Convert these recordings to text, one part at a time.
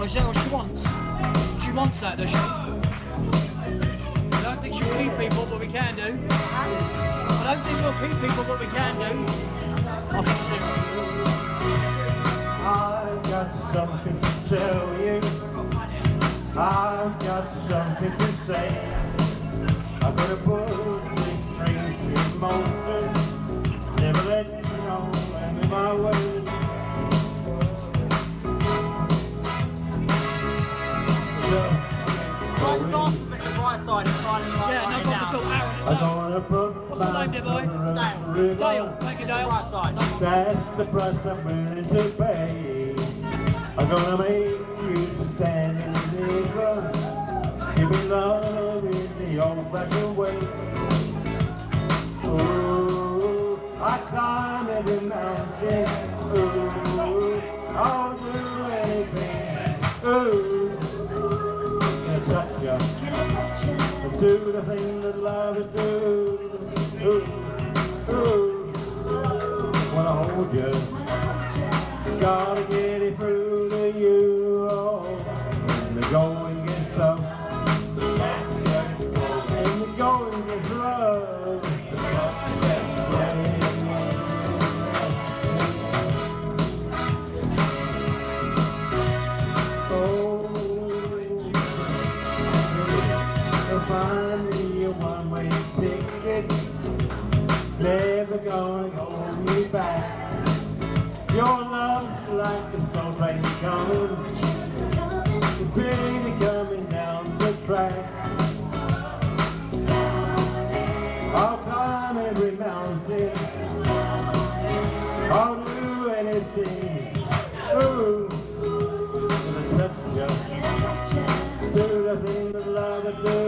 Well, is that what she wants? She wants that, does she? I don't think she'll keep people, but we can do. I don't think we'll keep people, but we can do. I'll be serious. I've got something to tell you. I've got something to say. I'm gonna put this dream in motion. Never let you know I'm in my way. Right side and trying to yeah, no problem at all. I'm gonna put what's the name there, boy? Dale. Dale. Thank you, Dale. Right side. That's the price I'm willing to pay. I'm gonna make you stand in the front. Give me love in the old-fashioned way. Ooh, I climb every mountain. Ooh, I'll do anything. Ooh. Touch you, do the thing that love is do. Ooh, ooh, wanna hold you, gotta get it through to you. Oh, and the going gets tough, and the going gets rough. Find me a one-way ticket, never gonna hold me back. Your love like the slow train coming, the train coming down the track. I'll climb every mountain, I'll do anything. Ooh, gonna touch you, do the thing that love is do.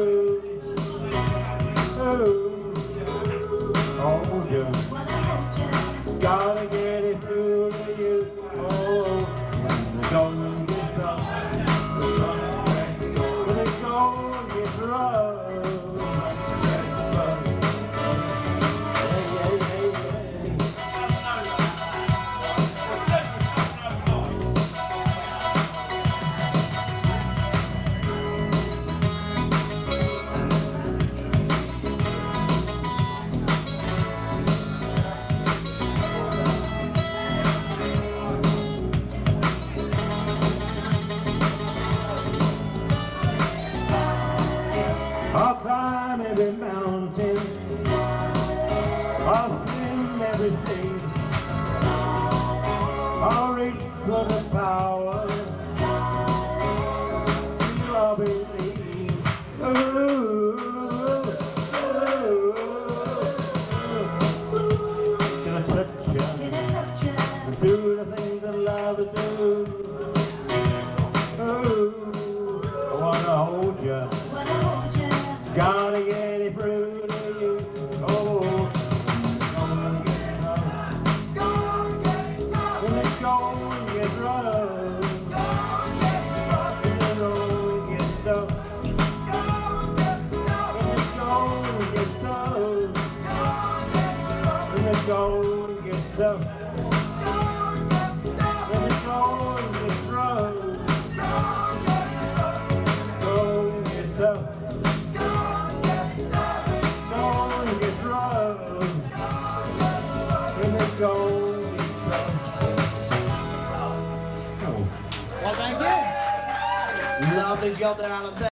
Hold you, gotta get it through to you. Oh, when the going gets tough, when the going gets rough. I'll climb every mountain, I'll swim everything, I'll reach for the power I'll believe. Gonna touch you, and do the things that love is do. I wanna hold you, gotta get it through to you. Oh, gonna get tough. When the going gets rough. When the going gets tough. When the going gets tough. When the going gets tough. When the going gets rough. Going gets tough. Well, thank you. Lovely job there, Alan.